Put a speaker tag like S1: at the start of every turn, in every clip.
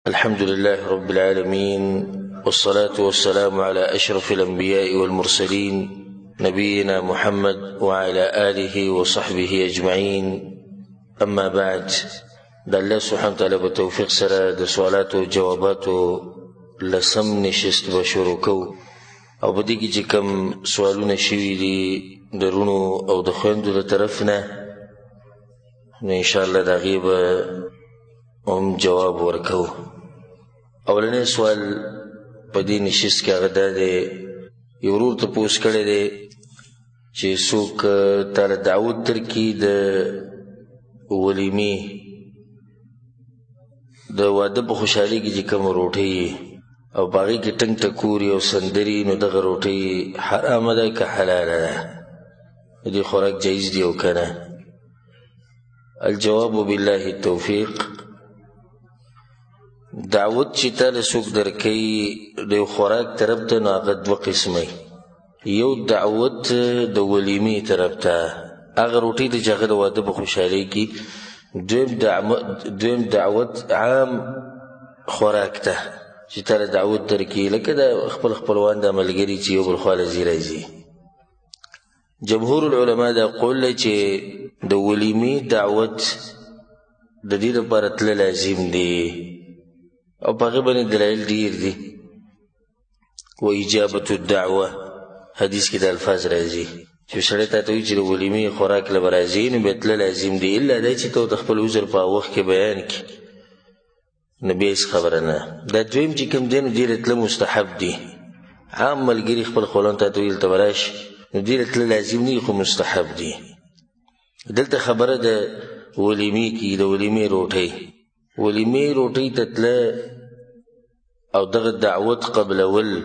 S1: الحمد لله رب العالمين، والصلاة والسلام على أشرف الأنبياء والمرسلين نبينا محمد وعلى آله وصحبه أجمعين. أما بعد، دا الله سبحانه وتعالى بتوفيق سره د سوالات او جواباتو لسم نشست بشروع کو او بدی کی چې کوم سوالونه شوي دي درونو او د خويندو له طرف نه، نو ان شاء الله دا غیب هم جواب ورکو. اولنی سوال په دې نشست کې هغه دا دی، یو ورور تپوس کړی دی چې څوک تاله دعوت درکړي د ولیمې د واده په خوشحالۍ کې چې کوم روټۍ او په هغې کې ټنګ ټکوري او سندري، نو دغه روټۍ حرامه ده که حلاله ده؟ د دې خوراک جایز دی او که نه؟ الجواب بالله التوفیق. دعوت چې تاله څوک درکوي د یو خوراک طرف ته، نو هغه دوه قسمه، یو دعوت د ولیمې طرف ته، هغه روټۍ ته چې هغه د واده په خوشحالۍ کې، دویم دعوت عام خوراک ته چې تاله دعوت درکوي، لکه د خپل خپلوان د ملګري چې یو بل خواله ځي راځي. جمهور العلماء دا قول لري چې د ولیمې دعوت د دې لپاره تله لازم دی، او په هغې باندې دلایل ډېر دي. و اجابة الدعوه حدیث کې د الفاظ راځي چې سړی ته ته وایي چې د ولیمې خوراک له به راځي، نو بیا تله لازم دی، الا دا چې ته د خپل عذر په وخت کې بیان کړي، نو بیا هېڅ خبره نه. دا دویم چې کوم دی، نو دې له تله مستحب دی. عام ملګري خپل خپلوان ته ویل ته به راشي، نو دې له تله لازم نه خو مستحب دی. دلته خبره د ولیمې کې، د ولیمې روټۍ، ولیمې روټۍ ته تله او دغه دعوت قبلول،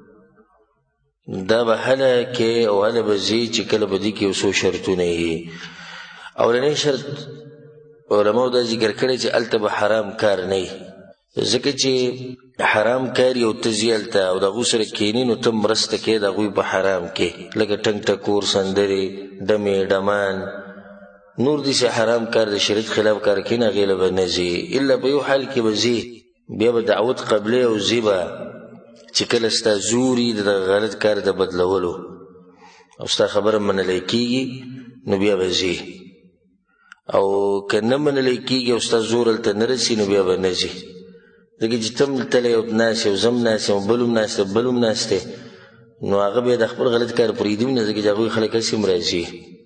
S1: دا به هله کې او هله به ځي چې کله به دې کې یو څو شرطونه یي. اولنی شرط علماو دا ذکر کړی چې هلته به حرام کار نه وي، ځکه چې حرام کار یو ته ځي هلته او د هغو سره کښېني، نو ته مرسته کوې د هغوی په حرام کې، لکه ټنګ ټکور، سندرې، ډمې ډمان، نور داسې حرام کار د شریعت خلاف کار کوي، هغې له به نه ځي، الا په یو حال کې به ځي، بیا به دعوت قبلې او ځي به چې کله ستا زوري د دغه غلط کار د بدلولو او ستا خبره منلی کېږي، نو بیا به ځي، او که نه منلی کېږي او ستا زور هلته نه رسي، نو بیا به نه ځي. ځکه چې ته هم تله یو ناست یې او زه هم ناست یم او بل هم ناست دی بل هم ناست دی، نو هغه بیا د خپل غلط کار پرېږدي هم نه، ځکه چې هغوی خلک هسې هم راځي.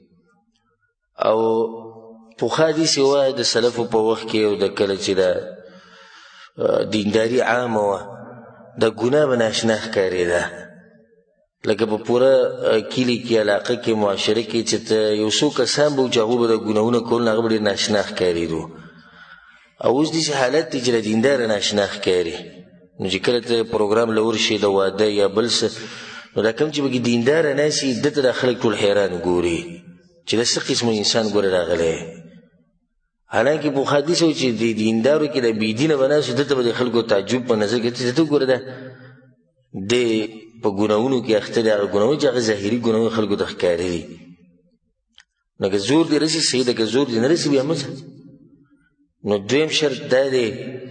S1: او پخوا داسې وه د سلفو په وخت کې، او د کله چې د دینداري عامه وه، د ګناه به ناشنا ښکارېده، لکه په پوره کلي کې، علاقه کې، معاشره کې چې ته یو څو کسان به و چې هغوی به د ګناهونه کول، هغه به ډېر ناشنا ښکارېدو. او اوس داسې حالت دی چې د دینداره ناشنا ښکاري، نو چې کله ته پروګرام له ورشي د واده یا بل څه، نو دا کوم چې پکې دینداره ناست وي، ده ته دا خلک ټول حیران ګوري چې دا څه قسمه انسان ګوره راغلی. حالانکې پخوا داسې و چې د دیندارو کې د بېدینه به ناست و، ده ته به د خلکو تعجب په نظر کې ته ګوره دا دی په ګناهونو کې اخته دی، هغه ګناهونه چې هغه ظاهري ګناهونه خلکو ته ښکاري دي. نو که زور دې رسي صحیح ده، که زور دې نه رسي بیا مه ځه. نو دویم شرط دا دی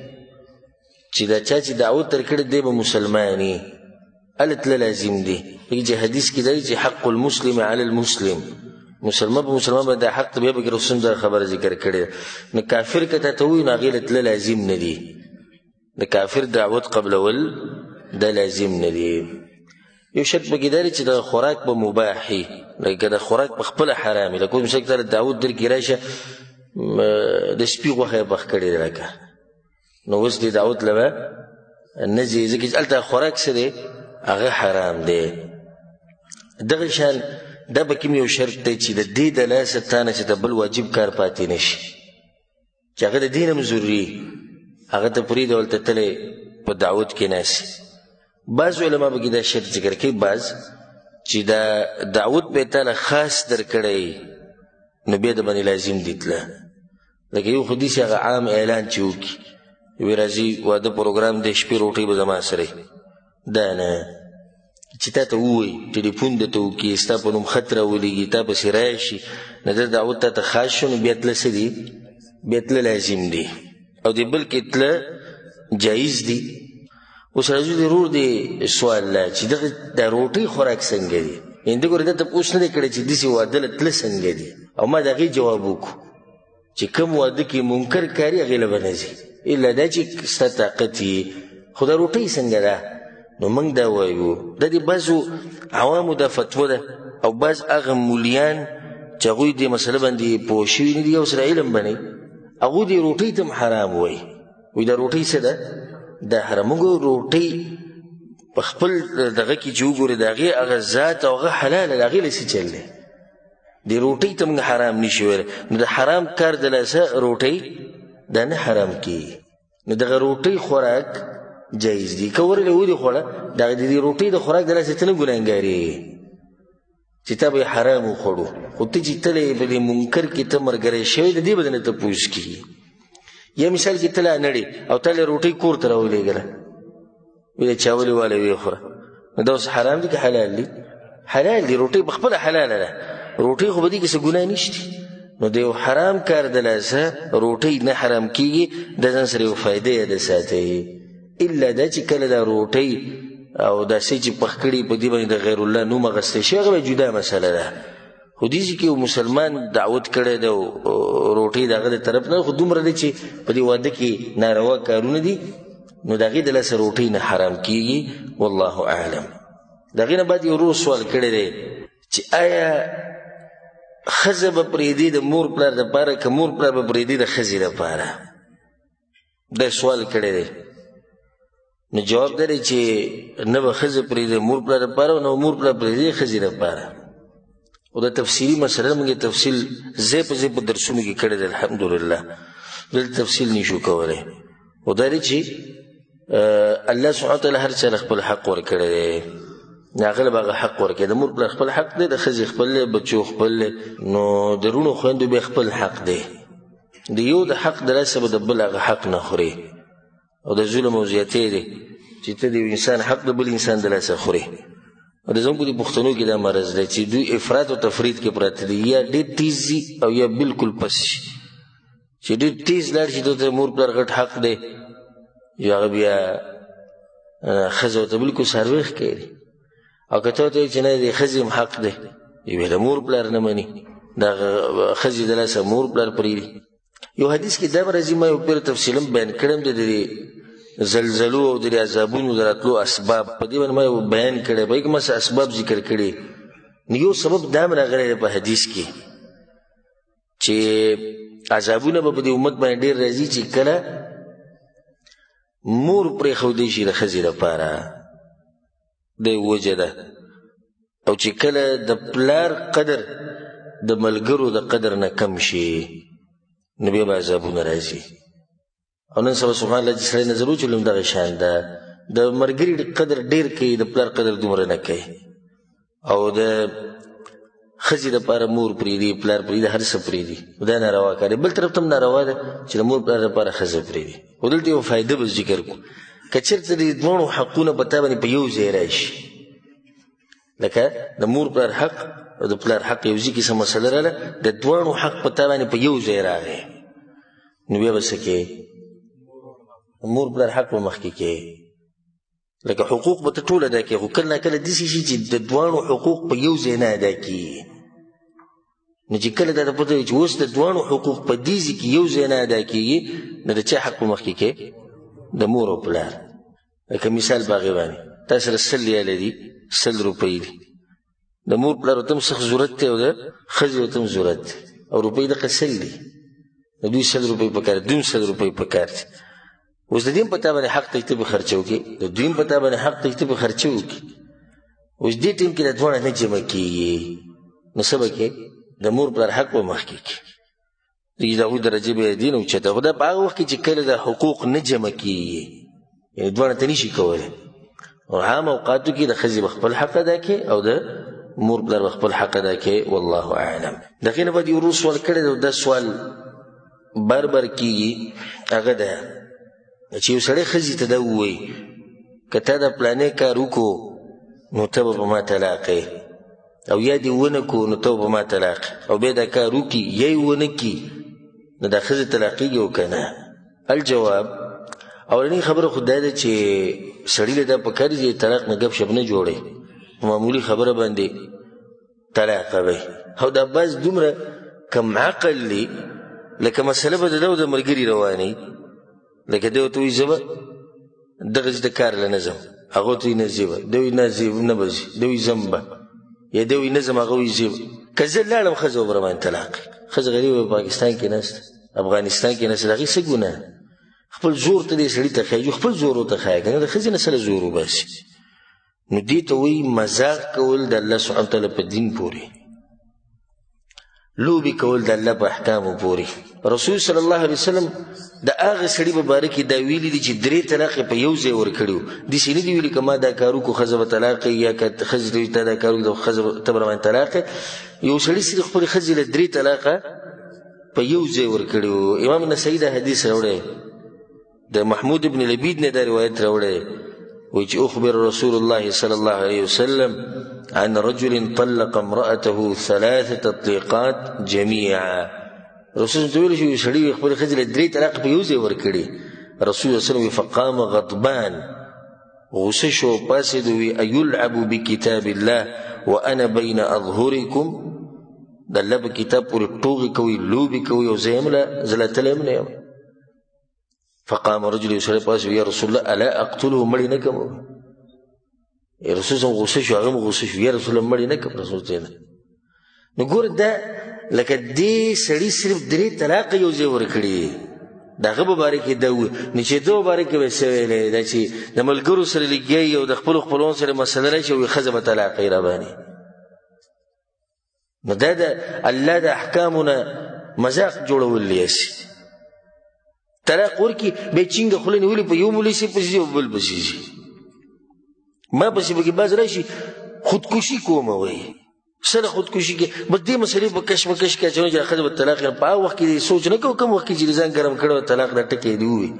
S1: چې دا چا چې دعوت درکړی دی به مسلمان وي، هله تله لازم دی، ځکه چې حدیث کې دی چې حق المسلم علی المسلم، مسلمان په مسلمان باندې دا حق ته، بیا پکې رسول دا خبره ذکر کړې ده. نو کافر که تا ته ووایي، نو هغې له تله لازم نه دي، د کافر دعوت قبلول دا لازم نه دي. یو شرط پکې دا دی چې د خوراک به مباح وي، لکه د خوراک په خپله حرام وي، لکه اوس مثال تاله دعوت درکړي راشه د سپي غوښه یې پخ کړې ده، لکه نو اوس دې دعوت له به نه ځي، ځکه چې هلته خوراک څه دی، هغه حرام دی. دغه شان دا به کوم یو شرط دی چې د دې د لاسه تا نه چې د بل واجب کار پاتې نه شي، چې هغه د دین هم ضروري، هغه ته پرېږده هلته تلی په دعوت کې ناست. بعض علما پکې دا شرط ذکر کوي، بعض چې دا دعوت به یې تاله خاص درکړی، نو بیا د باندې لازم دي تله. لکه یو خو داسې هغه عام اعلان چې وکړي، وایي راځي واده پروګرام دی، شپې روټۍ به زما سره، دا نه. چې تا ته ووایي، ټلیفون درته وکړي، ستا په نوم خط راولېږي، تا پسې راشي، نو دا دعوت تا ته خاص شو، نو بیا تله څه دي، بیا تله لازم دي. او د بل کې تله جایز دي. اوس راځو د ورور د سوال لا چې د روټۍ خوراک څنګه دي. یعنې ده ګوره ده تپوس نه دی کړی چې داسې واده له تله څنګه دي، او ما د هغې جواب وکړو چې کوم واده کې منکر کاري هغې له به نه ځي الا دا چې ستا طاقت یې. خو دا روټۍ څنګه ده؟ نو موږ دا وایو دا د بعضو عوامو دا فتوه ده، او بعض هغه مولیان چې هغوی دې مسله باندې پوه شوي نه دي او سره علم به نه وي، هغوی دې روټۍ ته هم حرام وایي. وایي دا روټۍ څه ده؟ دا حرام. موږ روټۍ په خپل دغه کې چې وګورې د هغې هغه ذات او هغه حلاله د هغې له څه چل دی. د روټۍ ته موږ حرام نشي ویلی. نو د حرام کار د لاسه روټۍ دا نه حرام کېږي. نو دغه روټۍ خوراک جایز دي. که ورله ودې خوړه دغه د دې روټۍ د خوراک د لاسه ته نه ګناهګارېږي چې تا به یې حرام وخوړو، خو ته چې تله یې په دې منکر کې ته ملګری شوی د دې به درنه تپوس کېږي. یا مثال کې ته لا نړې او تا له روټۍ کور ته راولېږله، ویل چا ولې واله ویې خوره، نو دا اوس حرام دي که حلال دي؟ حلال دي. روټۍ په خپله حلاله ده، روټۍ خو په دې کې څه ګناه نشته. نو د یو حرام کار د لاسه روټۍ نه حرام کېږي. د ځان سره یو فایده یې د ساتئ، الا دا چې کله دا روټۍ او داسې چې پخ کړي په دې باندې د غیر الله نوم اخیستی شي هغه به جدا مسله ده. خو دې کې یو مسلمان دعوت کړی دی روټۍ د هغه د طرف نه، خو دومره دی چې په دې واده کې ناروا کارونه دي، نو د هغې د لاسه روټۍ نه حرام کېږي. والله اعلم. د هغې نه بعد یو ورور سوال کړی دی چې آیا ښځه به پرېږدي د مور پلار دپاره که مور پلار به پرېږدي د ښځې دپاره؟ دا سوال کړی دی. نو جواب دا دی چې نه به ښځه پرېږدي مور پلار دپاره او نه مور پلار پرېږدي ښځې دپاره. او دا تفصیلي مسله موږ تفصیل ځای په ځای په درسونو کې کړی دی الحمدلله، دلته تفصیل نشو کولی. او دا دی چې الله سبحانه وتعالی هر چا له خپل حق ورکړی دی، هغه له به هغه حق ورکړي. د مور پلار خپل حق دی، د ښځې خپل دی، بچو خپل دی، نو د وروڼو خویندو بیا خپل حق دی. د یو د حق د لاسه به د بل هغه حق نه خوري، او د ظلم او زیاتۍ دی چې ته د یو انسان حق د بل انسان د لاسه خوري. او د زموږ په دې پښتنو کې دا مرض دی چې دوی افراط او تفرید کې پراته دي، یا ډېر تیز ځي او یا بلکل پس شي. چې ډېر تیز لاړ شي ته مور پلار غټ حق دی، یا هغه بیا ښځه ورته بلکل سرویخ کوي. او که ته ورته وایي چې نه د ښځې هم حق دی، بیا د مور پلار نه مني، د ښځې د لاسه مور پلار پرېږدي. یو حدیث کې دا راځي، ما یو پیر تفصیلا بیان کړم د زلزلو او د عذابونو د راتلو اسباب، په دې باندې ما یو بیان کړی، په کې ما څه اسباب ذکر کړي. نو یو سبب دا هم راغلی دی په حدیث کې چې عذابونه به په دې امت باندې ډېر راځي چې کله مور پرېښودی شي د ښځې لپاره، د وجه ده، او چې کله د پلار قدر د ملګرو د قدر نه کم شي نو بیا به عذابونه راځي. او نن سبا سبحان الله چې سړی نظر وچلي هم دغه شان ده، د ملګري قدر ډېر کوي، د پلار قدر دومره نه کوي. او د ښځې دپاره مور پرېږدي، پلار پرېږدي، هر څه پرېږدي، دا ناروا کار دی. بل طرف ته هم ناروا ده چې د مور پلار دپاره ښځه پرېږدي. خو دلته یو فایده به ذکر کړو، که چېرته د دواړو حقونه په تا باندې په یو ځای راشي، لکه د مور پلار حق او د پلار حق یو ځای کې څه مسله راغله، د دواړو حق په تا باندې په یو ځای راغی، نو بیا به څه کوې؟ مور پلار حق به مخکې کوې، لکه حقوق به ته ټول ادا کوې. خو کله ناکله داسې شي چې د دواړو حقوق په یو ځای نه ادا کېږي. نو چې کله دا ته پته وي چې اوس د دواړو حقوق په دې ځای کې یو ځای نه ادا کېږي، نو د چا حق به مخکې کوې؟ د مور او پلار. لکه مثال په هغې باندې تا سره 100 ریاله دي، 100 روپۍ دي، د مور پلار ورته هم سخت ضرورت دی او د ښځې ورته هم ضرورت دی، او روپۍ دغه 100 دي، د دوی 100 روپۍ پکار دي، دوی هم 100 روپۍ پکار دي. اوس د دې هم په تا باندې حق دی چې ته به خرچه وکړې، د دوی هم په تا باندې حق دی چې ته به خرچه وکړې. اوس دې ټیم کې دا دواړه نه جمع کېږي، نو څه به کوې؟ د مور پلار حق به مخکې کړي، د هغوی درجې به یې دي نه اوچته. خو دا په هغه وخت کې چې کله دا حقوق نه جمع کېږي، یعنې دواړه ته نشي کولی. او عام اوقاتو کې د ښځې به خپل حق ادا کړي او د مور پلار به خپل حق ادا کړي. والله اعلم. د هغې نه بعد یو ورور سوال کړی دی، دا سوال بار بار کېږي، هغه ده چې یو سړی ښځې ته دا ووایي که تا دا پلانې کار وکړو نو ته به په ما طلاق یې، او یا دې ونه کړو نو ته به په ما طلاق یې، او بیا دا کار وکړي یا یې ونه کړي، نو دا ښځې طلاقېږي او که نه؟ الجواب، اولنی خبره خو دا ده چې سړي له دا پکار دي طلاق نه ګپ شپ نه جوړي معمولی خبره باندې طلاق کوي او دا بس دومره کم عقل لی لکه مسله به د د ملګري رواني لکه دی ورته وایي زه به دغسې د کار له نظم هغه ورته وایي نه زه به دی وایي نه زه نه به ځي دی وایي ځم به یا دی وایي نه ځم هغه وایي زه به که زه لاړم ښځه به راباندې طلاق ښځه غریبه په پاکستان کې نسته افغانستان کې نسته د هغې څه ګناه خپل زور ته دې سړي ته ښایي خپل زور ورته ښایي که نه د ښځې نه سره زور وباسي نو دې ته وایي مذاق کول د الله سبحانه وتعالی په دین پورې لوبې کول د الله په احکامو پورې رسول صلی الله علیه وسلم د هغه سړي په باره کې دا ویلي دي چې 3 طلاق په یو ځای ورکړي وو داسې نه دي ویلي که ما دا کار وکړو ښځه به طلاق یا که ښځې ته تا دا کار وکړو ښځه ته به راباندې طلاق یو سړي صرف خپلې ښځې له 3 طلاقه په یو ځای ورکړي وو امام نسایي دا حدیث راوړی د محمود ابن لبید نه دا روایت راوړی وایي چې اخبر رسول الله صلی الله علیه وسلم عن رجل طلق امرأته 3 تطليقات جميعا رسول الله ویل چې سړي خپل ښځې له 3 طلاق په یو ځای ورکړي رسول الله صلی الله علیه وسلم فقام غضبان غصه شو پاسېد وی ایلعب بکتاب الله وانا بین اظهرکم د الله په کتاب پورې ټوغې کوي لوبې کوي او زه یم زه لا تلی یم نه یم فقام رجل یو سړی پاسې یا رسول الله الا اقتله مړی نه کړم رسول الله غصه شو هغه غصه شو یا رسول الله مړی نه کړم رسول الله نو ګوره دا لکه دې سړي صرف 3 طلاق یو ځای ورکړي د هغه په باره کې دا ووایي نو چې ده په باره کې به څه ویلی دا چې د ملګرو سره لګیایي او د خپلو خپلوانو سره مسله راشي او ښځه به طلاقوي راباندې نو دا د الله د احکامو نه مذاق جوړول یاسي طلاق ورکړي بیا یې چینګه خوله نیولې په یو مولوي صاحب پسې ځي او بل پسې ځي ما پسې پکې باز راشي خودکشي کومه وایي سره خودکشي کې بس دې مسلې په کشمکش کې اچوي چې ښځه به طلاق په هغه وخت کې سوچ نه کوو کوم وخت کې چې ځان ګرم کړی طلاق دا ټکی دې ووایي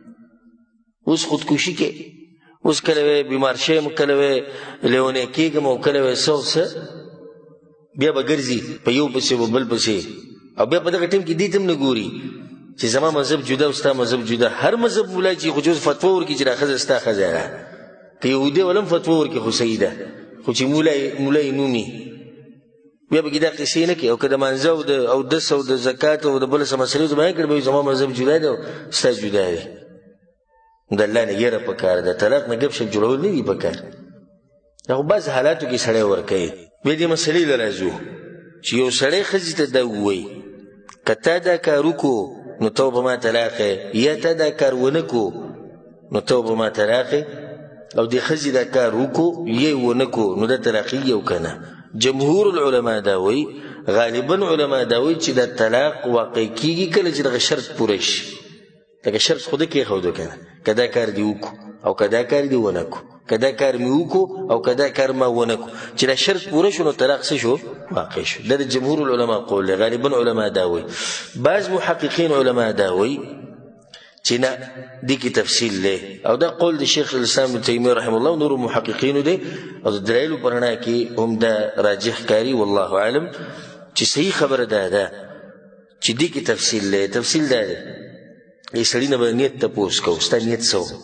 S1: اوس خودکشي کې اوس کله وی بیمار شیم کله وی لیونی کېږم او کله وی څه بیا به ګرځي په یو پسې و بل پسې او بیا په دغه ټیم کې دې ته هم نه ګوري چې زما مذهب جدا او ستا مذهب جدا هر مذهب مولای چې خو جز فتوا ورکړي چې دا ښځه ستا ښځه ده که یهودي ولم فتوا ورکړي خو صحیح ده خو چې مولای نومي بیا به کې دا قصې نه کوي او که د مانځه او د اودس او د زکات او د بله څه مسلې ورته بیان کړي به زما مذهب جدا دی او ستا جدا دی د الله نه یره پکار ده طلاق نه ګپ شپ جوړول نه دي پکار دا خو بعض حالاتو کې سړی ورکوي بیا دې مسلې له راځو چې یو سړی ښځې ته دا ووایي که تا دا کار وکړو نو ته به ما طلاقې یا تا دا کار ونه کړو نو ته به ما طلاقې او دې ښځې دا کار وکړو یا یې ونه کړو نو دا طلاقېږي او که نه جمهور العلماء دا وایي غالبا علما دا وایي چې دا طلاق واقع کېږي کله چې دغه شرط پوره شي لکه شرط خو ده کېښودو که نه که دا کار دې وکړو او که دا کار دې ونه کړو که دا کار مې وکړو او که دا کار ما ونه کړو چې دا شرط پوره شو نو طلاق څه شو واقع شو دا د جمهور العلماء قول دی غالبا علما دا وایي بعض محققین علما دا وایي چې نه دې کې تفصیل دی او دا قول د شیخ الاسلام ابن تیمیه رحمه الله او نورو محققینو دی او د دلایلو په رڼا کې هم دا راجح کاري والله اعلم چې صحیح خبره دا ده چې دې کې تفصیل دی تفصیل دا دی ای سړي نه به نیت تپوس کوو ستا نیت څه و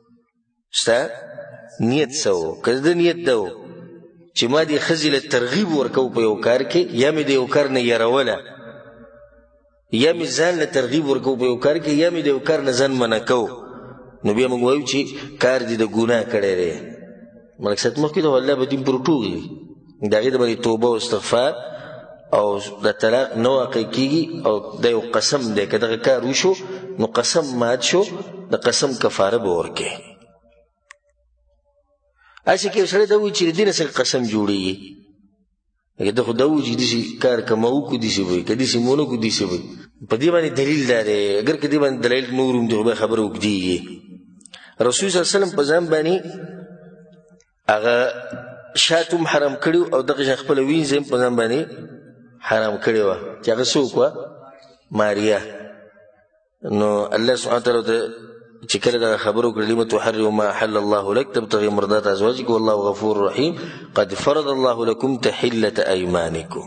S1: ستا نیت څه و که د نیت دا و چې ما دې ښځې له ترغیب ورکوو په یو کار کې یا مې د یو کار نه یروله یا مې ځان له ترغیب ورکوو په یو کار کې یا مې د یو کار نه ځان منع کوو نو بیا موږ وایو چې کار دې د ګناه کړی دی ملک صاحب مخکې ته الله به دین پر ټوغي د هغې د باندې توبه او استغفار او د طلاق نه واقع کېږي او دا یو قسم دی که دغه کار وشو نو قسم مات شو د قسم کفاره به ورکوي هسې که یو سړی دا وایي چې د دې نه څنګه قسم جوړېږي لکه ده خو دا وایي چې داسې کار که ما وکړو داسې به وي که داسې مو نه کړو داسې به وي په دې باندې دلیل دا دی اگر که دې باندې دلایل نور هم دي خو بیا خبره اوږدېږي رسول صلی الله علیه وسلم په ځان باندې هغه شات هم حرام کړي او دغه شان خپله وینځه هم په ځان باندې حرام کړې وه چې هغه څوک وه ماریا نو الله سبحانه وتعالی چې کله دا خبرو کړي لم تحرم ما احل الله لك تبتغي مرضات ازواجك والله غفور رحيم قد فرض الله لكم تحله ايمانكم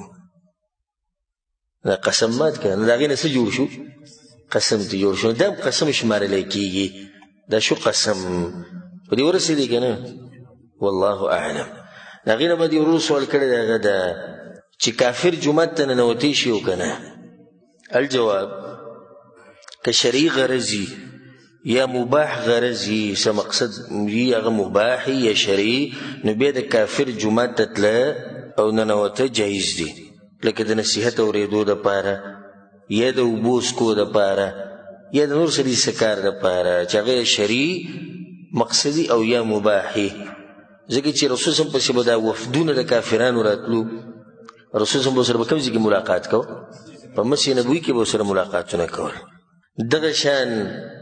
S1: دا قسمات کنه دا غینه څه جوړ شو قسم ته جوړ شو دا قسم شمارل کیږي دا شو قسم په دې ورسېدی که نه والله اعلم. د هغې نه به دې ورور سوال کړی دی هغه دا چې کافر جومات ته ننوتی شي او که نه. الجواب که شرعي غرض یا مباح غرض یي څه مقصد یي هغه مباح یا شرعي نو بیا د کافر جومات ته تله او ننوته جایز دي لکه د نصیحت اورېدو دپاره یا د اوبو څکو دپاره یا د نور سړي څه کار دپاره چې هغه شرعي مقصدي او یا مباحي. ځکه چې رسول صلی پسې به دا وفدونه د کافرانو راتلو رسول صلی به سره به کوم ځای کې ملاقات کو په مسجد نبوي کې به سره ملاقاتونه کول. دغه شان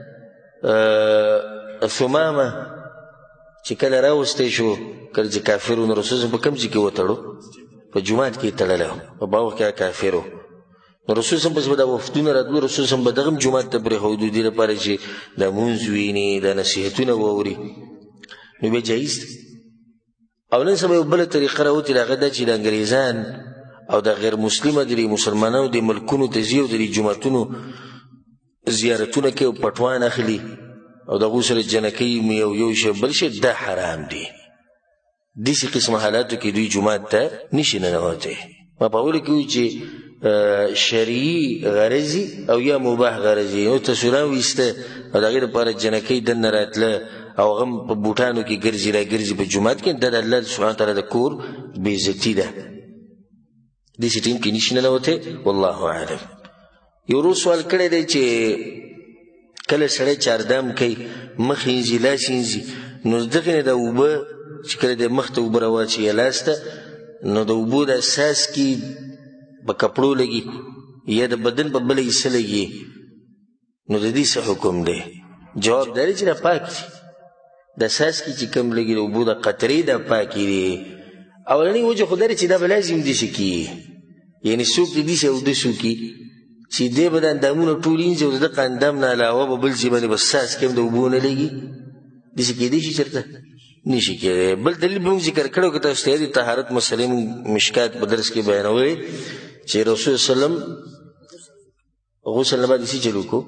S1: ثمامه چې کله راوستی شو کله چې کافر و نو رسول صلی په کوم ځای کې وتړو په جومات کې تړلی په باغ کې کافر و نو رسول صلی پسې به دا وفدونه راتلو رسول صلی به دغه هم جومات ته پرېښودو دې لپاره چې دا مونځ ویني دا نصیحتونه واوري نو بیا جایز دی. او نن سبا یو بله طریقه راوتې د هغه دا چې د انګریزان او د غیر مسلمه د مسلمانانو د ملکونو ته ځي او د جوماتونو زیارتونه کوي او پټوان اخلي او د هغو سره جنکۍ مې او یو شی بل شی دا حرام دی. داسې قسمه حالاتو کې دوی جومات ته نشي ننوتی. ما په اوله کې وایي چې شرعي غرضي او یا مباح غرضي نو تصویران ویسته او د هغې دپاره جنکۍ دننه راتله او هغه هم په بوټانو کې ګرځي راګرځي په جومات کې دا د الله سبحانه تعالی د کور بېعزتي ده. داسې ټیم کې نشي ننوتی والله اعلم. یو ورور سوال کړی دی چې کله سړی چاردام کوي مخ اینځي لاس اینځي نو دغې نه د اوبه چې کله د مخ ته اوبه راواچي یا لاس ته نو د اوبو د اساس کې په کپړو لګي یا د بدن په بله حصه لګي نو د دې څه حکم دی؟ جواب دا دی چې دا پاک دي. د اساس کې چې کوم لګي د اوبو د قطرې دا پاکې دي. اولنۍ وجه خو دا دی چې دا به لازم داسې کي یعنې څوک د داسې اودس وکړي چې دی به د اندامونه ټول اینځي او د دغه اندام نه علاوه به بل ځای باندې به ساس کې هم د اوبو نه لګي داسې کېدی شي چېرته نشي کېدی. بل دلیل به موږ ذکر کړی که تاسو ته د طهارت مسلې موږ مشکات په درس کې بیانوی چې رسول وسلم غسل نه بعد څه چل وکړو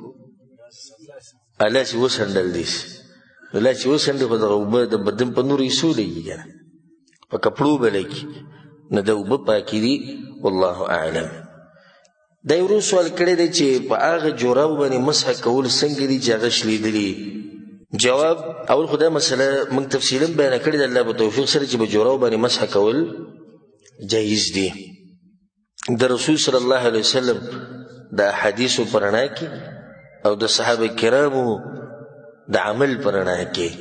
S1: لاس یې وڅنډل داسې نو لاس یې وڅنډې خو دغه اوبه د بدن په نورو حصو لګي که نه په کپړو به لګي نو د اوبه پاکې دي والله اعلم. دا یو ورور سوال کړی دی چې په هغه جورابو باندې مسح کول څنګه دي چې هغه شلیدلي؟ جواب اول خو دا مسله موږ تفصیلا بیانه کړې ده الله په توفیق سره چې په جورابو باندې مسح کول جایز دي. د رسول صلی الله علیه وسلم د احادیثو په رڼا کې او د صحابه کرامو د عمل په رڼا کې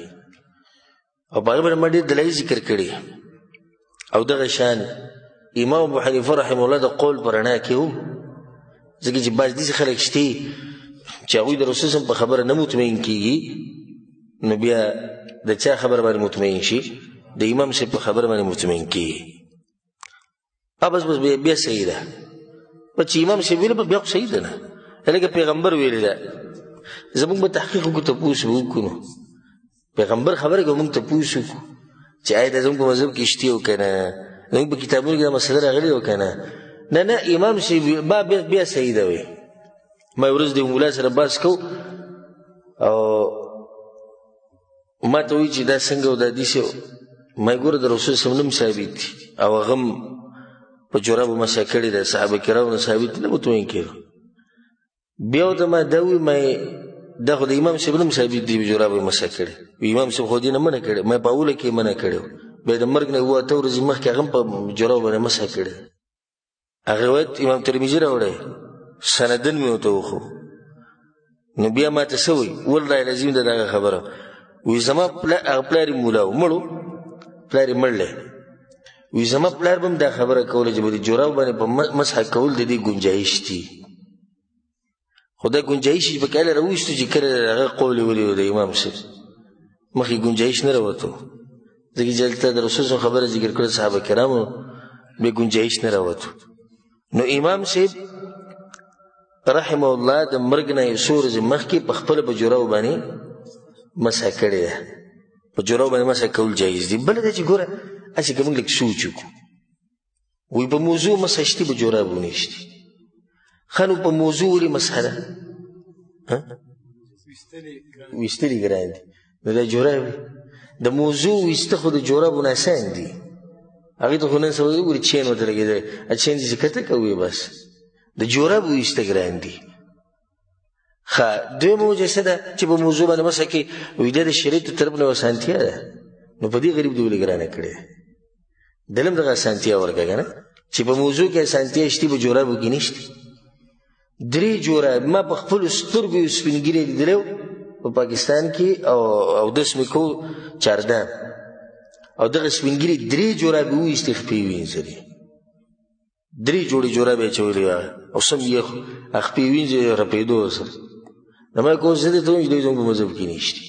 S1: او په هغې باندې ما ډېر دلایل ذکر کړي او دغه شان امام ابو حنیفه رحمه الله د قول په رڼا کې و ځکه چې بعض داسې خلک شته چې هغوی د رسول صلی په خبره نه مطمئن کېږي نو بیا د چا خبره باندې مطمئن شي د امام صاحب په خبره باندې مطمئن کېږي بس بیا صحیح ده په چې امام صاحب ویله بیا خو صحیح ده نه لکه پیغمبر ویلې ده زموږ به تحقیق وکړو تپوس به وکړو نو پیغمبر خبره کوي موږ تپوس وکړو چې آیا دا زموږ په مذهب کې شته او که نه زموږ په کتابونو کې دا مسله راغلې او که نه نه امام صاحب بیا صحیح ده وی. ما یو ورځ د مولا سره بحث کو او ما ته وایي چې دا څنګه او دا داسې ما یې ګوره د رسول صلی الله علیه وسلم ثابت دي او هغه هم په جورابو مسح کړې ده صحابه کرامو نه ثابت دي نه مطمئن کېږو. بیا ورته ما دا وایي ما دا خو د امام صاحب هم ثابت دي په جورابو یې مسح کړې امام صاحب خو دې نه منع کړې ما په اوله کې منع کړې بیا د مرګ نه اووه اته ورځې مخکې هغه هم په جورابو باندې مسح کړې. هغه روایت امام ترمذي راوړی سندن مې ورته وښو نو بیا ما ته څه وایي والله لازم ده دغه خبره وایي زما هغه پلار یې مولا و مړو پلار یې مړلی وایي زما پلار به هم دا خبره کوله چې به د جورابو باندې په مسح کول د دې گنجایش دي خو دا گنجایش چې په کله راویستو چې کله هغه قول یې ولیدو د امام صاحب مخکې گنجایش نه راوتو ځکه چې هلته د رسول صاحب خبره ذکر کړه صحابه کرامو بیا گنجایش نه راوتو نو امام صاحب رحمه الله د مرګ نه یو څو ورځې مخکې په خپله په جورابو باندې مسح کړې ده په جورابو باندې مسح کول جایز دي. بله ده چې ګوره هسې که موږ لږ سوچ وکړو وایي په موضوع مسح شتي په جورابو نه شتي ښه نو په موضوع ولې مسح ده ویستلی ګران دي نو دا جوراب د موضوع ویسته خو د جورابونه اسان دي هغې ته خو نن سبا وګوري چین ورته لګېدلی چین چې کته کوي بس د جوراب ویسته ګران دي ښه دویمه وجه څه ده چې په موضوع باندې مسح کې وایي دا د شریعت د طرف نه یوه اسانتیا ده نو په دې غریب دې ولې ګرانه کړې ده دل هم دغه اسانتیا ورکړه که نه چې په موضوع کې اسانتیا شتي په جورابو کې نشته 3 جوراب ما په خپلو سترګو یو سپین ږیری لیدلی په پاکستان کې اودس مې کو چاردام او دغه سپین ږیري 3 جورابې وویستې خپې یې وینځلې 3 جوړې جورابې یې اچولې وه او سم یې خپې یې وینځې رپېدو ورسره نو ما کوم زه دې ته وایم چې دوی زموږ په مذهب کې نشته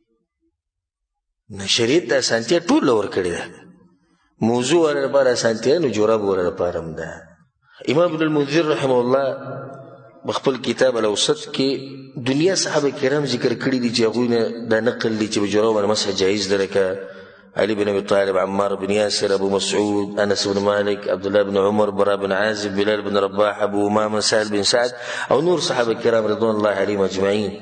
S1: نو شریعت د اسانتیا ټوله ورکړې ده موضوع والا لپاره اسانتیا نو جوراب والا لپاره هم ده امام ابن المنذر رحمه الله بخپل کتاب الاوسط کې دنیا صحابه کرام ذکر کړي دي چې هغوی نه دا نقل دي چې په جوراب باندې مسح جایز ده لکه علي بن ابي طالب عمار بن ياسر ابو مسعود انس بن مالك عبد الله بن عمر براء بن عازب بلال بن رباح ابو امامه سهل بن سعد او نور صحابه کرام رضوان الله عليهم اجمعين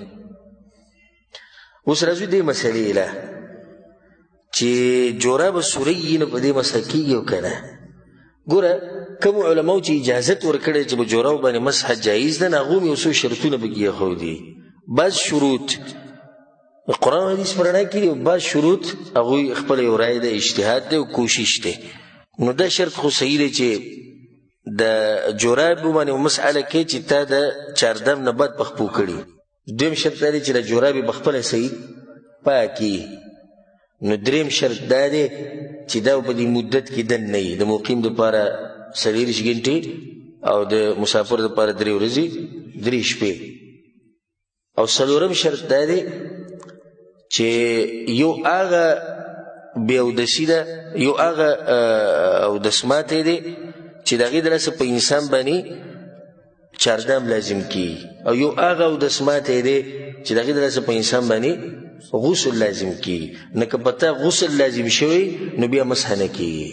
S1: اوس راځو دې مسلې له چې جوراب سوري نه په دې مسح کېږي او که نه ګوره کوم علماو چې اجازت ورکړی چې په جوراب باندې مسح جایز ده نه هغو مې یو څو شرطونه پکې ایښودي بعض شروط قرآن و حدیث پرنا کی دی بعض شروط هغوی خپل یو رای ده اجتهاد ده او کوشش ده نو دا شرط خو صحیح دی چې د جوراب باندې مسئله کې چې تا د چاردم نه بعد پخپو کړي دویم شرط دا دی چې د جوراب بخپله صحیح پاکي نو دریم شرط دا دی چې دا په دې مدت کې دن نه وي د مقیم دپاره 40 غنټې او د مسافر دپاره 3 ورځې 3 شپې او څلورم شرط دا دی چې یو هغه بې اودسي ده یو هغه اودسماتی دی چې د هغې د لاسه په انسان باندې چاردام لازم کیږي او یو هغه اودسماتی دی چې د هغې د لاسه په انسان باندې غسل لازم کیږي نه که په تا غسل لازم شوی نو بیا مسح نه کیږي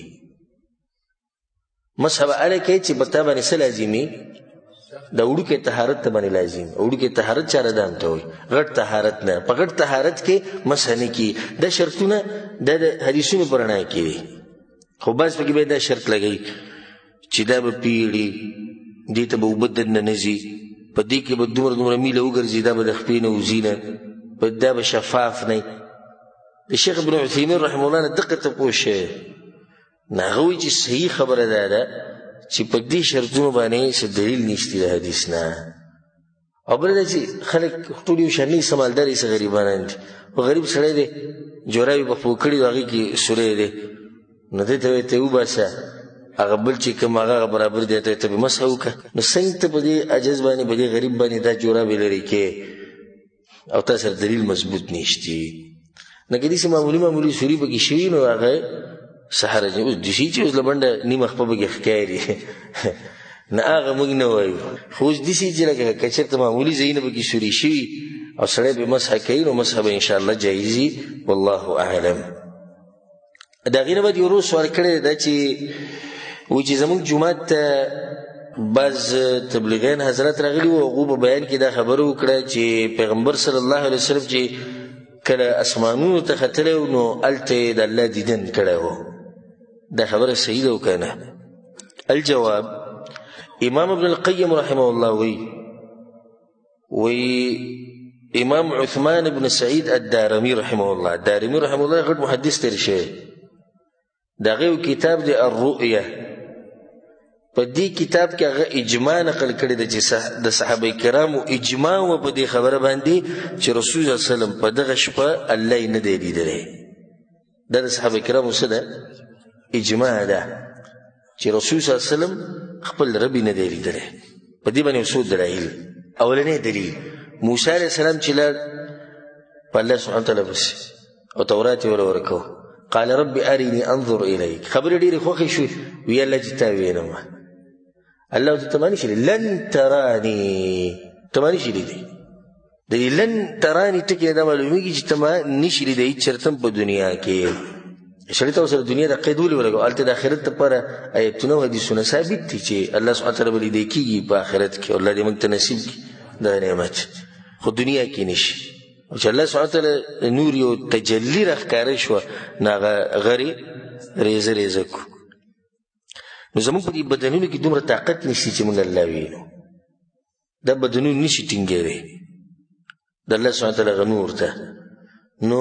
S1: مسح به هله کوي چې په تا باندې څه لازمي د وړوکې طهارت ته باندې لازم وړوکې طهارت چاردام ته وایي غټ طهارت نه په غټ طهارت کې مسح نه کیږي دا شرطونه دا د حدیثونو په رڼا کې دي خو بعض پکې به دا شرط لګوي چې دا به پیړي دې ته به اوبه دننه نه ځي په دې کې به دومره میله وګرځي دا به د خپې نه وځي نه دا به شفاف نه د شیخ ابن عثیمین رحمه الله نه دقه تپوس شوی نه هغه وایي چې صحیح خبره دا ده چې په دې شرطونو باندې څه دلیل نشته د حدیث نه او بله دا چې خلک ټول یو شان نه دي سمالدار یې څه غریبانان دي خو غریب سړی دی جوراب یې پخپو کړي د هغې کې سوری دی نو دې ته ته وباسه هغه بل چې کوم هغه برابر دی ته ته به مسح وکړه نو څنګه ته په دې عجز باندې په دې غریب باندې دا جوراب یې لرې کې او تا سره دلیل مضبوط نشتی نه که داسې معمولي سوري پکې شوي نو هغه څه حرج نه اوس دسي چې اوس له بنډه نیمه خپه پکې ښکاري نه هغه موږ نه وایو خو اوس داسې چې لکه که چېرته معمولي ځایونه پکې سوري شوي او سړی به مسح کوي نو مسح به انشاءالله جایز وي والله اعلم د هغې نه بعد یو روز سوال کړی دا چې وایي چې زموږ جومات ته بعض تبلیغیان حضرت راغلي وو هغو په بیان کې دا خبره وکړه چې پیغمبر صلی الله علیه وسلم چې کله اسمانونو ته ختلی و نو هلته یې د الله دیدن کړی و دا خبره صحیح ده و که نه الجواب امام ابن القیم رحمه الله وی امام عثمان بن سعید الدارمی رحمه الله الدارمی رحمه الله غټ محدث تیر شوی د هغې کتاب دی الرؤیه په دې کتاب کې هغه اجماع نقل کړې ده چې د صحابه کرامو اجماع و په دې خبره باندې چې رسول صلی الله علیه وسلم په دغه شپه الله یې نه دی لیدلی دا د صحابه کرامو څه ده اجماع ده چې رسول صلی الله علیه وسلم خپل رب یې نه دی لیدلی په دې باندې څو دلایل اولنی دلیل موسی علیه السلام چې لاړ په الله سبحانه وتعالی پسې او تورات یې ورله ورکو قال رب ارني انظر الیک خبرې ډېرې خوښې شوې وی الله چې تا وینم الله ته معنی شي لن تراني ته معنی شي دي د لن تراني ټکی دا معلومیږي چې ته ما نشي لیدی چرته په دنیا کې شړې ته سره دنیا د قید ولې ولګو الته د آخرت لپاره آیتونه او حدیثونه ثابت دي چې الله سبحانه وتعالی بل دې کیږي په آخرت کې الله دې موږ ته نصیب کړي دا نعمت خو دنیا کې نشي او چې الله سبحانه وتعالی نور یو تجلی راښکاره شوه نو هغه غرې ریزه ریزه کړو. نو زموږ په دې بدنونو کې دومره طاقت نشي چې موږ الله وینو. دا بدنونه نشي ټینګېدی د الله سبحانه وتعالی هغه نور ته. نو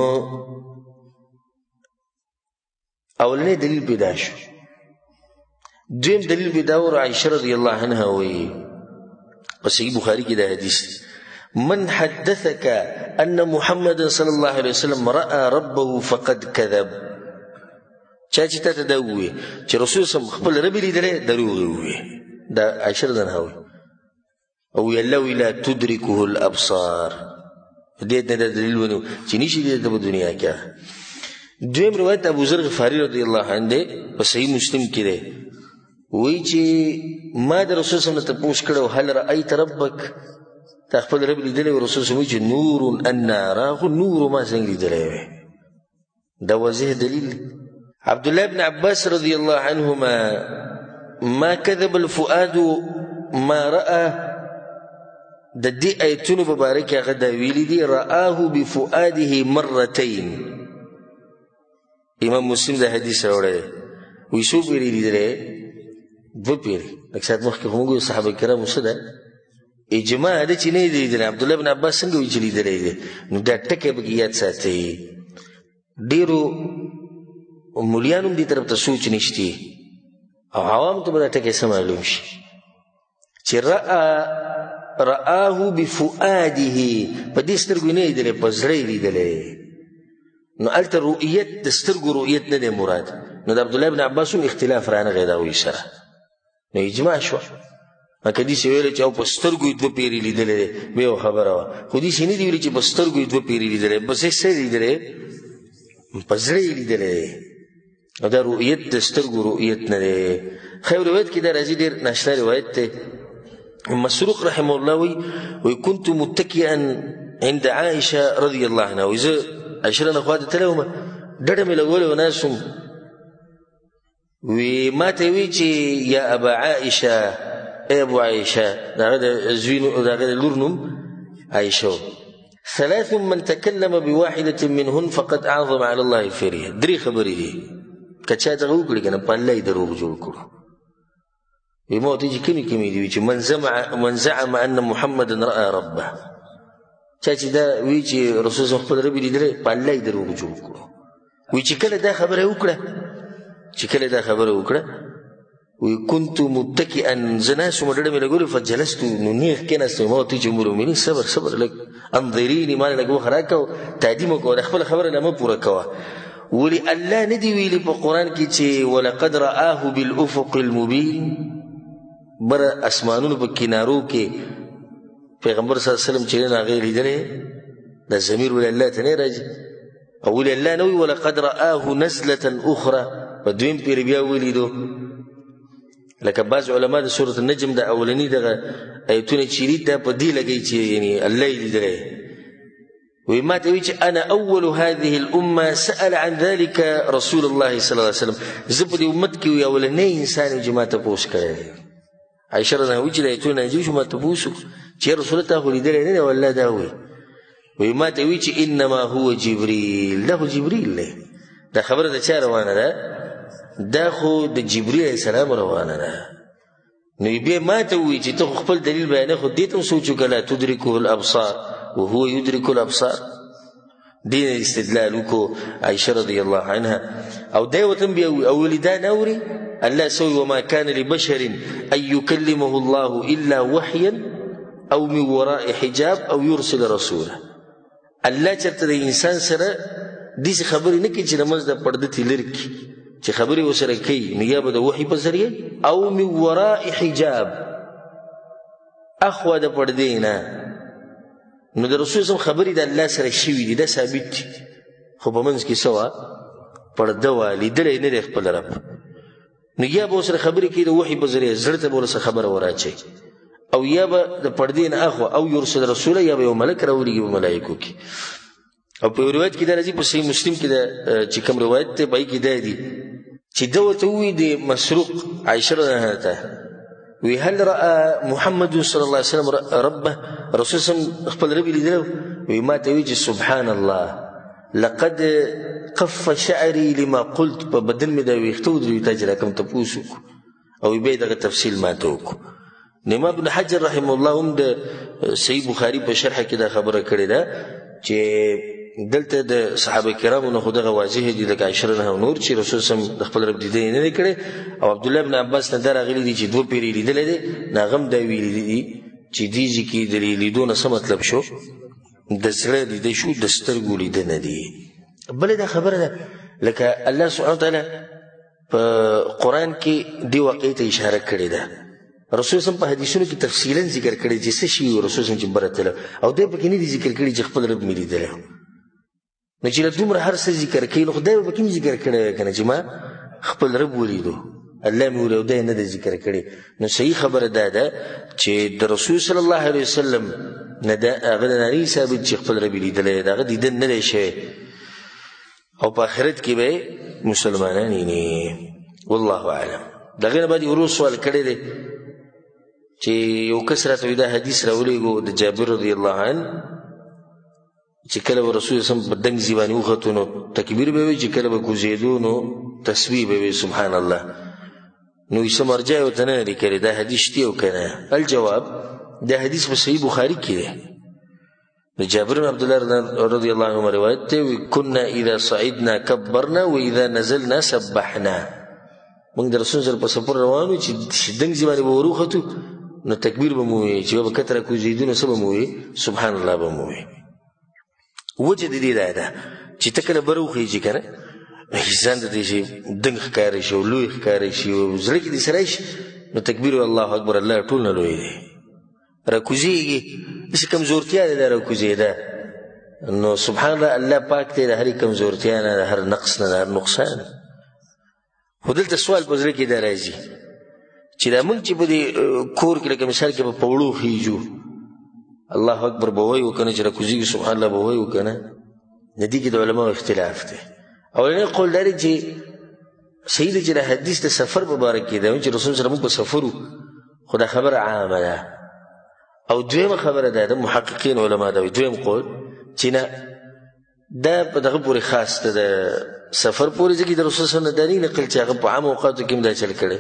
S1: اولنی دلیل پیدا شو. دویم دلیل پیدا و عائشة رضی الله عنها وی په صحیح بخاري کې دا حدیث من حدثك أن محمد صلى الله عليه وسلم رأى ربه فقد كذب. چا چې تاته دا ووایي چې رسول صلی الله علیه وسلم خپل رب لیدلی دروغ یې ووایي. دا عائشة رضی الله عنها وی او الله وی لا تدركه الابصار. دې نه دلیل ونیو چې نشي لیدلی په دنیا کې. دویم روایت ابو ذر غفاری رضی الله عنه دی په صحیح مسلم کې دی وی چې ما د رسول صلی الله علیه وسلم تپوس کړو هل رأیت ربک تا خپل رب لیدلی و رسول صلی الله علیه وسلم چې نور انا راه نور ما څنګه لیدلی وی. دا واضح دلیل. عبد الله بن عباس رضی الله عنهما ما كذب الفؤاد ما رأى د دې آیتونو په باره کې هغه دا ویلي دي رآه بفؤاده مرتين. امام مسلم دا حدیث راوړی وی څو پیرې لیدلی؟ دوه پیرې. لږ ساعت مخکې خو موږ ویل صحابه کرامو څه ده اجماع ده چې نه یې لیدلی. عبدالله بن عباس څنګه وایي چې لیدلی دی؟ نو دا ټکی پکې یاد ساتئ. ډېرو مولیانو هم دې طرف ته سوچ نشتی او عوامو ته به دا ټکی څه معلوم شي چې رآه بفؤاده په دې سترګو نه لیدلی په زړه یې لیدلی. نو هلته رؤیت د سترګو رؤیت نه دی مراد. نو د عبدالله بن عباس هم اختلاف رانغی دا وایي سره. نو اجماع شوه. لکه داسې ویلی چې او په سترګو یې دوه پیرې لیدلی دی بیا یو خبره وه. خو داسې نه دي ویلي چې په سترګو یې دوه پیرې لیدلی بس یې څه لیدلی په زړه یې لیدلی دی. او دا رؤیت د سترګو رؤیت نه دی. خیر روایت کې دا راځي ډېر ناشنا روایت دی. مسروق رحمه الله وی كنت متکئا عند عائشة رضی الله عنها. وی زه عائشة نه خواته تللی ومه ډډه مې لګولې و ناست وم. وی ما ته وی چې یا ابا عائشة ای ابو عائشة د هغه د زوی د هغه د لور نوم عائشة و. ثلاث من تكلم بواحدة منهن فقد أعظم على الله الفرية. درې خبرې دي که چا دغه وکړي که نه په الله یې دروغ جوړ کړو. وی ما ورته چې کمې دي چې من زعم أن محمدا رأى ربه. چا چې دا وی چې رسول صلی خپل رب لیدلی په الله یې دروغ جوړ کړو. وی چې کله دا خبره وکړه وی كنت متکئا زه ناست وم ډډه مې لګولې فجلستو نو نیغ کېناستم. ما ورته چې مور المؤمنین صبر لږ انظریني ما لږ وخت راکوه تعدیم وکوه د خپله خبره لا مه پوره کوه. ولې الله نه دي ویلي په قرآن کې چې ولقد رآه بالافق المبین بره اسمانونو په کنارو کې پیغمبر صلی الله علیه وسلم چې نه هغه لیدلی دا ضمیر ولې الله ته نه راځي. او ولې الله نه وی ولقد رآه نزلة اخرى په دویم پیر بیا ولیدو. لکه بعض علما د سورة النجم د اولني دغه ایتونه چې دي دا په دې لګوي چې یعنی الله یې لیدلی. وی ما ته وی چې انا اول هذه الامه سأل عن ذلك رسول الله صلی الله علیه وسلم. زه په دې امت کې یو اولنی انسان چې ما تپوس کړی. عائشة رضی الله عنها چې د ایتونه نازل شو ما تپوس چې رسول الله خو لیدلی نه دی والله دا وی ما ته وی چې انما هو جبریل. دا خو جبریل دی. دا خبره د چا روانه ده؟ دا خو د جبریل علیه السلام روانه ده. نو بیا ما ته وی چې ته خپل دلیل بیانې خو دې ته هم سوچ وکړه لا تدرکه الابصار وهو يدرك الابصار. دین استدلال وکړو عائشة رضی الله عنها. او دا وتم بیا او ولدا نوري الله سوي وما كان لبشر ان يكلمه الله الا وحيا او من وراء حجاب او يرسل رسولا. الله چرته د انسان سره دې خبرې نه کوي چې نماز د پرده تلر کی چې خبرې وسره کوي نو یا به د وحي په ذریعه او من وراء حجاب اخوا د پردې نه. نو د رسول صلی خبرې د الله سره شوي دي دا ثابت دي. خو په منځ کې څه وه پرده وه لیدلی نه دی خپل رب. نو یا به ورسره خبرې کوي د وحي په ذریعه زړه ته به ورسره خبره وراچوي او یا به د پردې نه اخوا او یرسل رسوله یا به یو ملک راولېږي په ملایکو کې. او په روایت کې دا راځي په صحیح مسلم کې دا چې کوم روایت دی په هغې کې دا دي چې ده ورته ووایي د مسروق عایشه رضی الله عنها ته وی هل رأى محمد صلی الله علیه وسلم ربه. رسول صلی خپل رب لیدلی وی ما ته وی چې سبحان الله لقد قف شعري لما قلت په بدن مې دا ویښته ودرېږي تا چې را کوم تپوس وکړو او بیا یې دغه تفصیل ما ته وکړو. امام ابن حجر رحمه الله هم د صحیح بخاري په شرح کې دا خبره کړې ده چې دلته د صحابه کرامو نه خو دغه واضح دي لکه عشره نه نور چې رسول صلی د خپل رب دیدن نه دی کړی او عبدالله بن عباس نه دا راغلي دي چې 2 پیرې لیدلی دی نه هم دا ویلي دي چې دې کې د لیدو نه څه مطلب شو د زړه لیده شو د سترګو لیده نه دي. بله دا خبره ده لکه الله سبحانه وتعالی په قرآن کې دې واقعې ته اشاره کړې ده. رسول صلی په حدیثونو کې تفصیلا ذکر کړی چې څه شي رسول صلی چې بره تللی او دی پکې نه دي ذکر کړي چې خپل رب مې لیدلی نو چې له دومره هر څه ذکر کوي نو خدای به پکې هم ذکر کړی وی که نه چې ما خپل رب ولیدو الله مې ولید دی نه ده ذکر کړی. نو صحیح خبره دا ده چې د رسول صلی الله علیه وسلم نه د هغه نه نه ثابت چې خپل رب لیدلی د هغه دیدن نه دی شوی او په آخرت کې به مسلمانان یې والله اعلم. د هغې نه بعد ورو سوال کړی دی چې یو کس راته وی دا حدیث راولېږو د جابر رضی الله عنه چې کله به رسول صلی الله علیه وسلم په دنګ ځي باندې وختو نو تکبیر به وي چې کله به کوزېدو نو تسبیح به وي سبحان الله. نو یې څه مرجع یې ورته نه دی کړی دا حدیث شتي او که نه. الجواب دا حدیث په صحیح بخاري کې دی د جابر بن عبدالله رضی الله عنه روایت دی كنا اذا صعدنا كبرنا واذا نزلنا سبحنا. موږ د رسول سره په سفر روانو چې دنګ ځي باندې به وروختو نو تکبیر به مو وي چې به کتره کوزېدو نو څه به مو وي سبحان الله به مو وي. وجه د دې دا ده چې ته کله بره وخېږي که نه ځان ته دې شي دنګ ښکاره شي او لوی ښکاره شي او زړه کې دې سری شي نو تکبیر الله اکبر الله ټول نه لوی دی راکوزېږي داسې کمزورتیا دی دا راکوزېده نو سبحان الله الله پاک دی د هرې کمزورتیا نه د هر نقص نه د هر نقصان. خو دلته سوال په زړه کې دا راځي چې دا موږ چې په دې کور کې لکه مثال کې به په وړو خېږو الله اکبر به وایو که نه چې راکوزېږي سبحان الله به وایو که نه د دې کې د علماو اختلاف دی. اولنی قول دا دی چې صحیح دی چې د حدیث د سفر په باره کې ده چې رسول سره موږ په سفر وو خو دا خبره عامه ده. او دویمه خبره دا ده محققین علما دا وایي دویم قول چې نه دا په دغه پورې خاص ده د سفر پورې ځکه د رسول صلی الله علیه وسلم نه نقل چې هغه په عام اوقاتو کې هم دا چل کړی.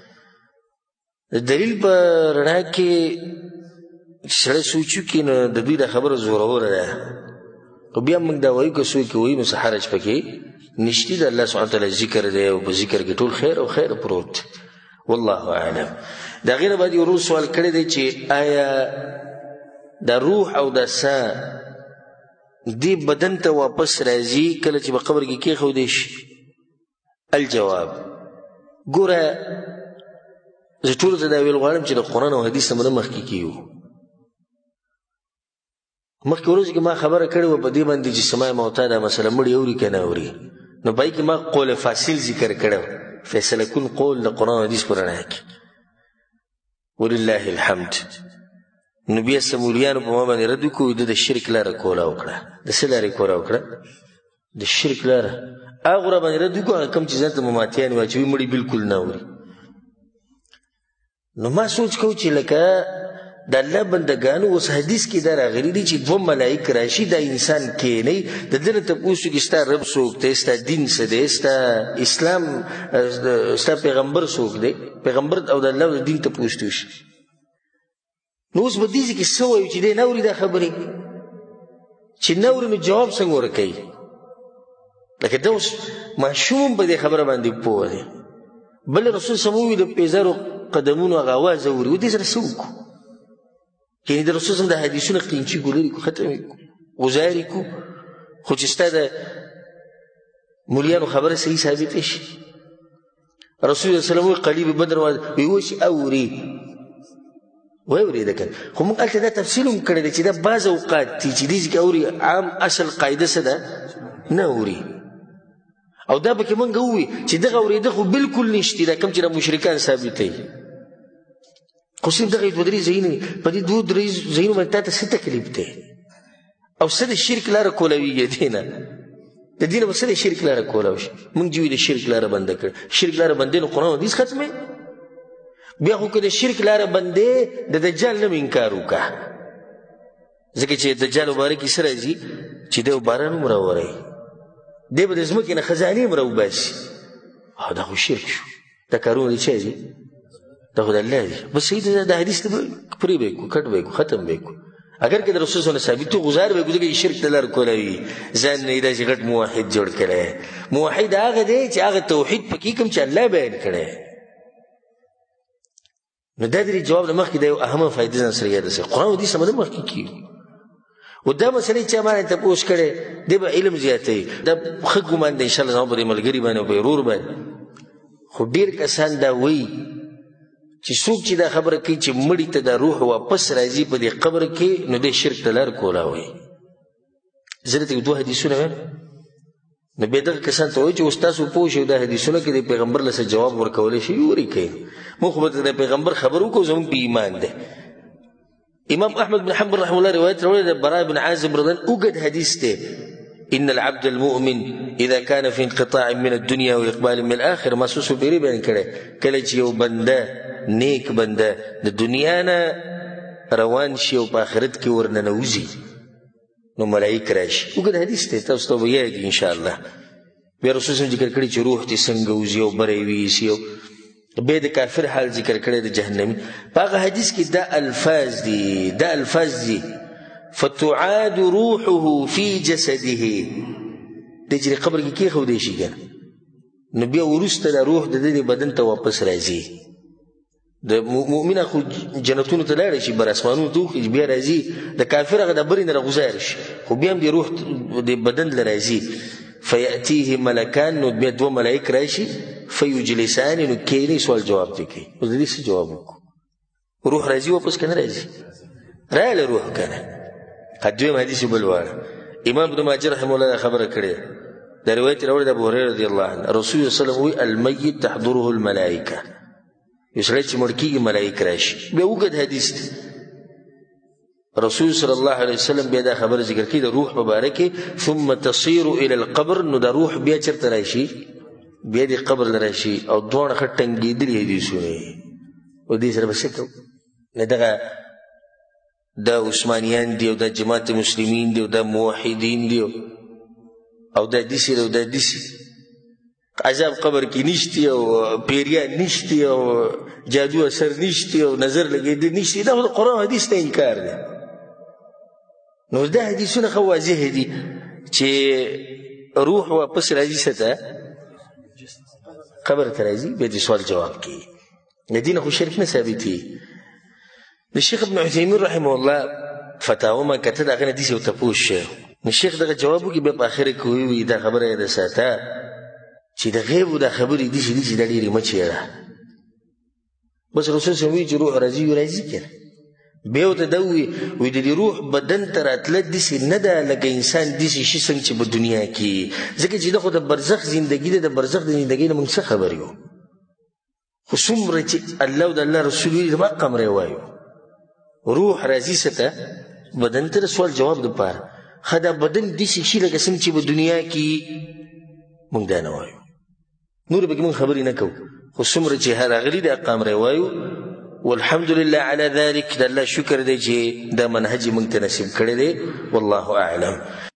S1: د دلیل په رڼا کې سړی سوچ وکړي نو د دوی دا خبره زوروره ده خو بیا موږ دا وایو که څوک وایي نو څه حرج پکې نشته د الله سبحانه وتعالی ذکر دی او په ذکر کې ټول خیر او خیر پروت والله اعلم. د هغې نه بعد یو ورو سوال کړی دی چې آیا دا روح او دا سا دې بدن ته واپس راځي کله چې په قبر کې کېښودی شي؟ الجواب ګوره زه ټولو ته دا ویل غواړم چې د قرآن او حدیث نه مخکې کیو. مخکې ورځ کې ما خبره کړې وه په دې باندې چې سماع موتا دا مسله مړي اوري که نه اوري نو پای کې ما قول فاصل ذکر کړی فیصله کن قول د قرآن او حدیث په رڼا کې ولله الحمد. نو بیا سمولیانو په ما باندې رد وکړو د شرک لاره کوله وکړه. د څه لارې کوله وکړه؟ د شرک لاره. هغه را باندې رد وکړو کوم چې ځان ته مماتیان واچوي مړي بالکل نه اوري. نو ما سوچ کو چې لکه د الله بندګانو اوس حدیث کې دا راغلي دي چې 2 ملائک راشي دا انسان کینی د دې نه تپوس کې ستا رب څوک دی ستا دین څه دی ستا اسلام ستا پیغمبر څوک دی پیغمبر او د الله دین تپوس وشي. نو اوس به دې کې څه وایو چې دی نه اوري دا خبرې چې نه اوري نو جواب څنګه ورکوي؟ لکه دا اوس ماشوم په دې خبره باندې پوه دی بل رسول صلی الله علیه وسلم د پیزارو قدمونو هغه اواز اوري و دې سره څه وکړو؟ یعنې د رسول صلی الله علیه وسلم د حدیثونه قینچي کو لرې کو ختم یې کو غزارې کو خو چې ستا د مولیانو خبره صحیح ثابته شي. رسول الله صلی الله علیه وسلم قلیب بدر وایي اوس اوري واورېده که خو موږ هلته دا تفصیل هم کړی دی چې دا بعض اوقات دي چې دې ځکه اوري عام اصل قاعده څه ده نه اوري او دا پکې موږ ووي چې دغه اورېده خو بالکل نشته دا کوم چې دا مشرکان ثابتوي خو صرف دغه 2-3 ځایونه په دې 2-3 ځایونو باندې تا ته څه تکلیف دی او څه د شرک لاره کولوي دې نه د دې نه به څه د شرک لاره کولاو شي. موږ چې وي د شرک لاره بنده کړ شرک لاره بندې نو قرآن حدیث ختمې بیا خو که د شرک لاره بندې د دجال نه انکار وکړه ځکه چې دجال مبارک کیسه راځي چې دی باران هم راوری دی به د ځمکې نه خزانې هم راوباسي دا خو شرک شو دا کارونه د چا دي دا خو د الله دي بس صحیح ده دا حدیث ته پرې به یې کړو کټ به یې کړو ختم به یې کړو اگر که د رسول صلی الله علیه وسلم ثابت وي غزار به یې کړو ځکه شرک ته لار کولی ځان نه یې داسې غټ موحد جوړ کړی موحد هغه دی چې هغه توحید پکې کوم چې الله بیان کړی نو دا درې جواب نه مخکې دا یو اهمه فایدې ځان سره یاده سي قرآن حدیث هم نه مخکې کېږي و دا مسلې چا باندې تپوس کړی دی به علم زیاتوي دا ښه ګمان دی انشاءالله زما په دې ملګري باندې او په ورور باندې خو ډېر کسان دا وایي چې څوک چې دا خبره کوي چې مړي ته دا روح واپس راځي په دې قبر کې نو دی شرک ته لار کولا وایي زه درته دوه حدیثونه وایم نو بیا دغه کسان ته وایي چې اوس تاسو پوه شئ دا حدیثونه کې د پیغمبر له څه جواب ورکولی شي ورې کوي موږ خو به د پیغمبر خبر وکړو زموږ په ایمان دی امام احمد بن حنبل رحمه الله روایت راوړی د براء بن عازب رضی الله عنه اوږد حدیث دی ان العبد المؤمن اذا كان في انقطاع من الدنيا واقبال من الاخر محسوس پیری بیان کړي کله چې یو بنده نیک بنده د دنیا نه روان شي او په آخرت کې ورننوځي نو ملائک راشي اوږد حدیث دی تاسو ته به یادي انشاءالله بیا رسول صلی ذکر کړي چې روح دې څنګه وځي او بری ویسي بیا د کافر حال ذکر کړی د جهنمي په هغه حدیث کې دا الفاظ دي فتعاد روحه في جسده دی چې قبر کې کېښودی شي که نو بیا وروسته دا روح د دې بدن ته واپس راځي د مؤمن خو جنتونو ته لاړی شي بر اسمانونو ته وخېږي بیا راځي د کافر هغه د برې نه راغوزار شي خو بیا هم د روح د بدن له راځي فیأتیه ملکان نو بیا دوه ملایک راشي فیجلسان نو کینی سوال جواب دی کوي اوس د دې څه جواب وکړو روح راځي واپس که نه راځي راغله روح که نه دویم حدیث بل واړه امام ابن ماجه رحمه الله دا خبره کړې دا روایت راوړی د ابو هریره رضی الله عنه رسول الله صلی الله علیه وسلم وایي الميت تحضره الملائکه یو سړی چې مړ کېږي ملایک راشي بیا اوږد حدیث دی رسول صلی الله علیه وسلم بیا دا خبره ذکر کړي د روح په باره کې ثم تصير الى القبر نو دا روح بیا چېرته راشي بیا دې قبر له راشي او دواړه ښه ټنګېدلي حدیثونه او دې سره به څه کوو نه دغه دا عثمانیان دی او دا جماعت مسلمین دی او دا موحدین دی او دا دیسی دی او دا دیسی عذاب قبر کې نشتی او پیریان نشتی او جادو اثر نشتی او نظر لګېدل نشتی دا د قرآن حدیث ته انکار دی نو دا حدیثونه ښه واضح دي چې روح واپس راځي څه ته قبر ته راځي بیا د سوال جواب کوي د دین خو شرک نه ثابتېږي د شیخ ابن عثیمین رحمه الله فتاوه ما کتل هغه نه داسې یو تپوس شوی نو شیخ دغه جواب وکړي بیا په اخره کې ویي دا خبره یې د ساته چې د غیبو دا خبرې داسې دي چې دا ډېرې مه چېړه بس رسول صلی وایي چې روح راځي راځي که نه بیا ورته دا ووایي د دې روح بدن ته راتله داسې نه ده لکه انسان داسې شي څنګه چې په دنیا کې ځکه چې دا خو د برزخ زندګي ده د برزخ د زندګۍ نه موږ څه خبر یو خو څومره چې الله او د الله رسول ویلي زما قمرې وایو روح راځي څه ته بدن ته د سوال جواب دپاره ښه دا بدن داسې شي لکه څنګه چې په دنیا کې موږ دا نه وایو نور پکې موږ خبرې نه کوو خو څومره چې راغلي دا قمرې وایو والحمدلله على ذلك د الله شکر دی چې دا منهج موږ ته نصیب کړی دی والله اعلم